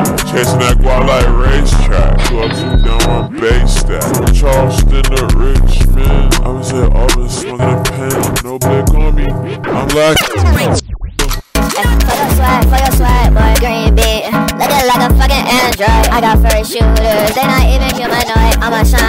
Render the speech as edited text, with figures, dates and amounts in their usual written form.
Chasing that guap like racetrack. 2 up, 2 down, I'm based at Charleston to Richmond. I was at Auburn smoking a pen. No blick on me. I'm like for your swag, boy, green beat. Looking like a fucking android. I got furry shooters, they not even humanoid. I'm a shine.